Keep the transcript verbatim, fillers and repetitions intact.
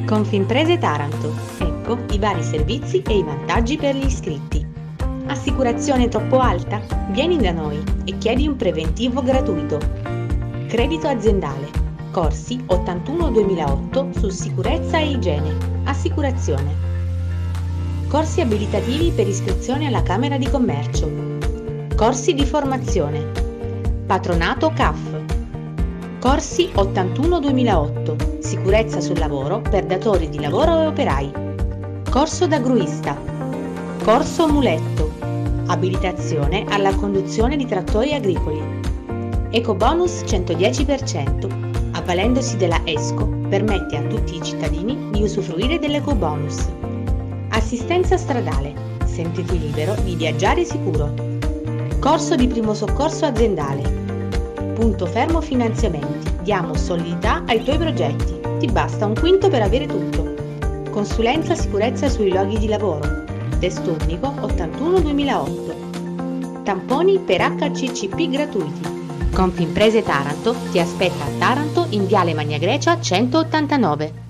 Confimprese Taranto. Ecco i vari servizi e i vantaggi per gli iscritti. Assicurazione troppo alta? Vieni da noi e chiedi un preventivo gratuito. Credito aziendale. Corsi ottantuno duemilaotto su sicurezza e igiene. Assicurazione. Corsi abilitativi per iscrizione alla Camera di Commercio. Corsi di formazione. Patronato C A F. Corsi ottantuno duemilaotto. Sicurezza sul lavoro per datori di lavoro e operai. Corso da gruista. Corso muletto. Abilitazione alla conduzione di trattori agricoli. Ecobonus centodieci per cento. Avvalendosi della ESCO, permette a tutti i cittadini di usufruire dell'ecobonus. Assistenza stradale. Sentiti libero di viaggiare sicuro. Corso di primo soccorso aziendale. Punto fermo finanziamenti. Diamo solidità ai tuoi progetti. Ti basta un quinto per avere tutto. Consulenza sicurezza sui luoghi di lavoro. Testo unico ottantuno duemilaotto. Tamponi per H C C P gratuiti. Confimprese Taranto ti aspetta a Taranto in Viale Magna Grecia centottantanove.